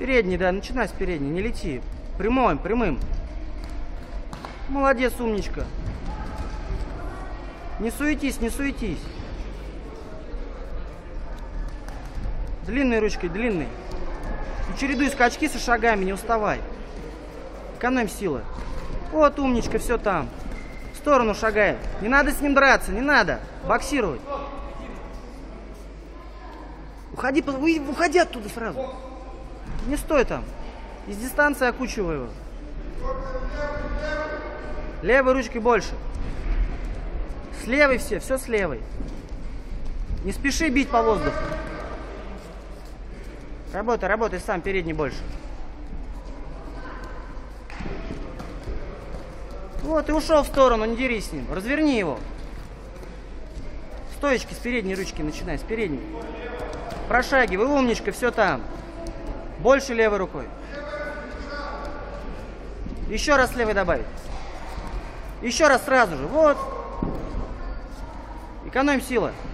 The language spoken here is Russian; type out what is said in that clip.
Передний, да, начинай с передней, не лети. Прямым. Молодец, умничка. Не суетись. Длинной ручкой, длинной. И чередуй скачки со шагами, не уставай. Экономь силы. Вот, умничка, все там. В сторону шагай. Не надо с ним драться, не надо. Боксировать. Уходи оттуда сразу. Не стой там. Из дистанции окучивай его. Левой ручкой больше. С левой все с левой. Не спеши бить по воздуху. Работай сам, передний больше. Вот, и ушел в сторону, не дерись с ним. Разверни его. Стоечки с передней ручки начинай, с передней. Прошагивай, умничка, все там. Больше левой рукой. Еще раз левой добавить. Еще раз сразу же, вот. Экономь силы.